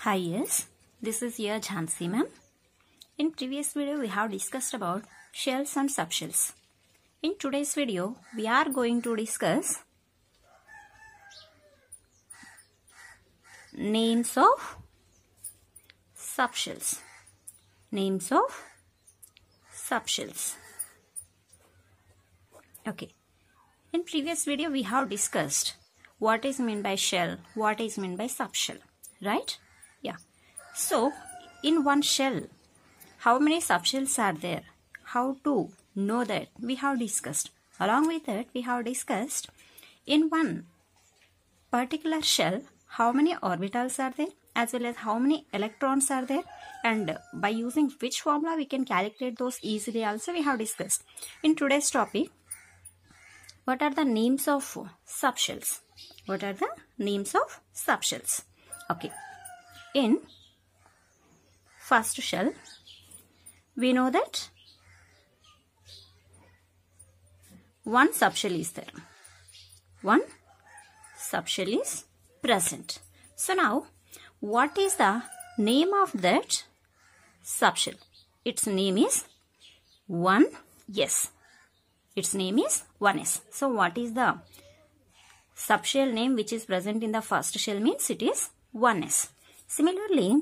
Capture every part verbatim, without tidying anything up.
Hi, yes, this is your Jhansi ma'am. In previous video, we have discussed about shells and subshells. In today's video, we are going to discuss names of subshells. Names of subshells. Okay. In previous video, we have discussed what is meant by shell, what is meant by subshell, right? Yeah. So, in one shell, how many subshells are there? How to know that? We have discussed. Along with that, we have discussed in one particular shell, how many orbitals are there, as well as how many electrons are there, and by using which formula we can calculate those easily also we have discussed. In today's topic, what are the names of subshells? What are the names of subshells? Okay. In first shell, we know that one subshell is there. One subshell is present. So now, what is the name of that subshell? Its name is one S. Its name is one S. So what is the subshell name which is present in the first shell means it is one S. Similarly,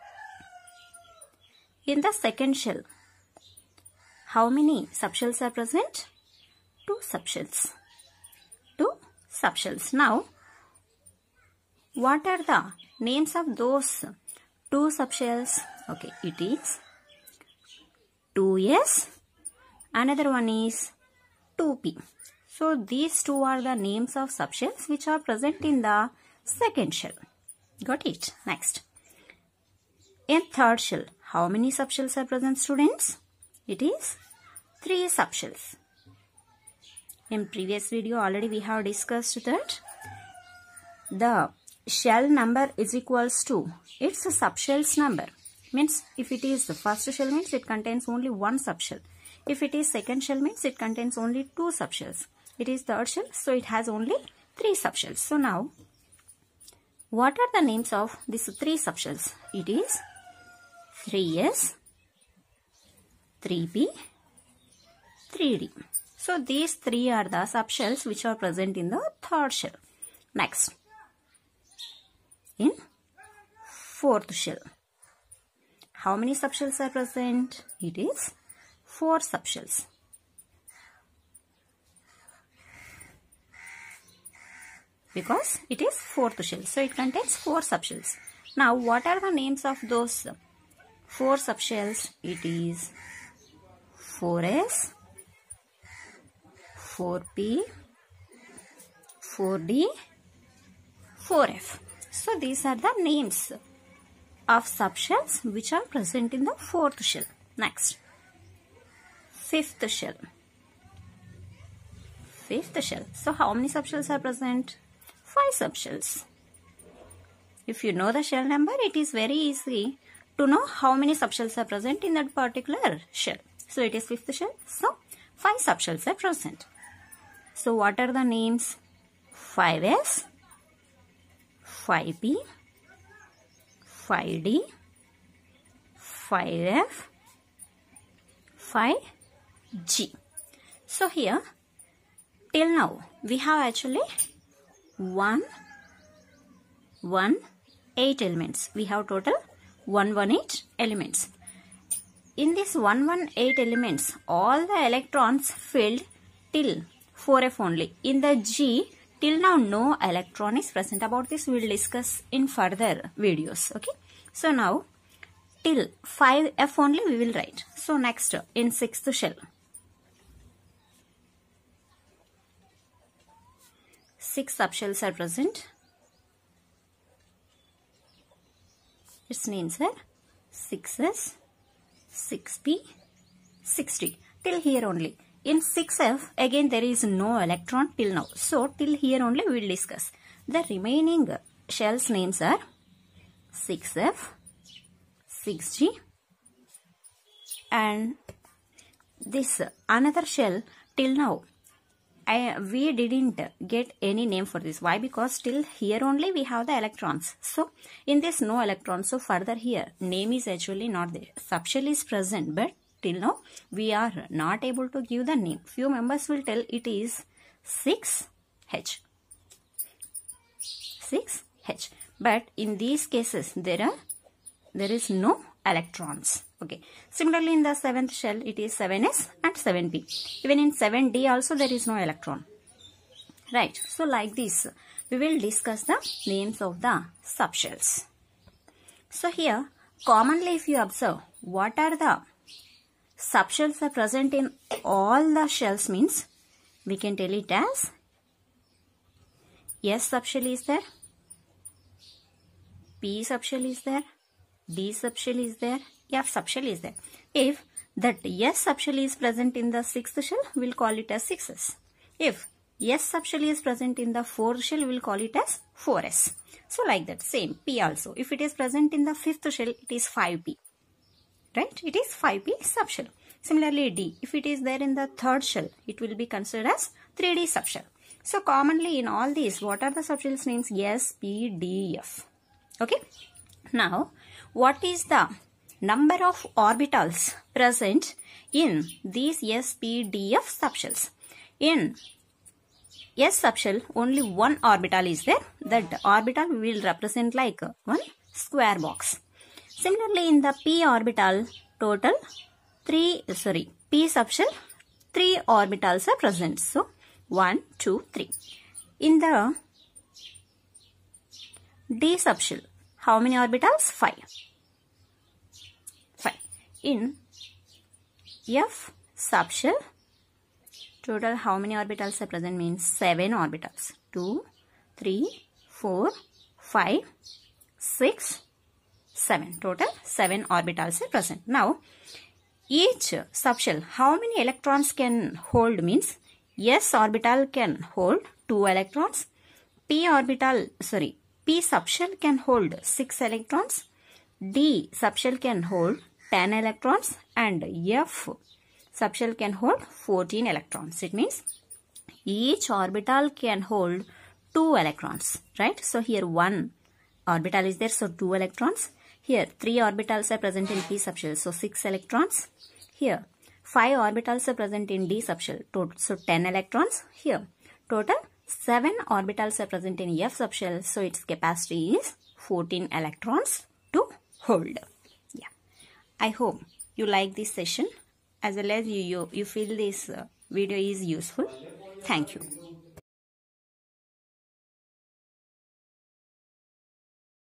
in the second shell, how many subshells are present? Two subshells. Two subshells. Now, what are the names of those two subshells? Okay, it is two S. Another one is two P. So, these two are the names of subshells which are present in the second shell. Got it? Next. In third shell, how many subshells are present, students? It is three subshells. In previous video, already we have discussed that the shell number is equals to its subshells number. Means if it is the first shell means it contains only one subshell. If it is second shell means it contains only two subshells. It is third shell, so it has only three subshells. So now, what are the names of these three subshells? It is three S, three P, three D. So these three are the subshells which are present in the third shell. Next, in fourth shell, how many subshells are present? It is four subshells. Because it is fourth shell, so it contains four subshells. Now, what are the names of those four subshells? It is four S, four P, four D, four F. So, these are the names of subshells which are present in the fourth shell. Next, fifth shell. Fifth shell. So, how many subshells are present? Five subshells. If you know the shell number, it is very easy to know how many subshells are present in that particular shell. So, it is fifth shell. So, five subshells are present. So, what are the names? five S, five P, five D, five F, five G. So, here, till now, we have actually one, one, eight elements. We have total one, one, eight elements. In this one, one, eight elements, all the electrons filled till four F only. In the G, till now no electron is present. About this we will discuss in further videos. Okay. So now till five F only we will write. So next in sixth shell. Six subshells are present. Its names are six S, six P, six D. Till here only. In six F, again there is no electron till now. So, till here only we will discuss. The remaining shells names are six F, six G, and this another shell till now I, we didn't get any name for this. Why? Because still here only we have the electrons. So in this no electrons. So further here name is actually not there. Subshell is present, but till now we are not able to give the name. Few members will tell it is six H. six H. But in these cases there are there is no electrons. Okay. Similarly in the seventh shell it is seven S and seven P. Even in seven D also there is no electron. Right. So like this we will discuss the names of the subshells. So here commonly if you observe what are the subshells are present in all the shells means we can tell it as S subshell is there, P subshell is there, D subshell is there, F subshell is there. If that S subshell is present in the sixth shell, we will call it as six S. If S subshell is present in the fourth shell, we will call it as four S. So like that, same P also. If it is present in the fifth shell, it is five P. Right? It is five P subshell. Similarly D, if it is there in the third shell, it will be considered as three D subshell. So commonly in all these, what are the subshells names? S, P, D, F. Okay. Now, what is the number of orbitals present in these S, P, D, F subshells? In S subshell, only one orbital is there. That orbital will represent like one square box. Similarly, in the P orbital, total three, sorry, P subshell, three orbitals are present. So, one, two, three. In the D subshell, how many orbitals? five. five. In F subshell, total how many orbitals are present means seven orbitals. two, three, four, five, six, seven. Total seven orbitals are present. Now, each subshell, how many electrons can hold means S orbital can hold two electrons. P orbital, sorry, P subshell can hold six electrons. D subshell can hold ten electrons. And F subshell can hold fourteen electrons. It means each orbital can hold two electrons. Right? So here one orbital is there. So two electrons. Here three orbitals are present in P subshell. So six electrons. Here five orbitals are present in D subshell. So ten electrons. Here total seven orbitals are present in F subshell. So its capacity is fourteen electrons to hold. Yeah. I hope you like this session as well as you, you, you feel this uh, video is useful. Thank you.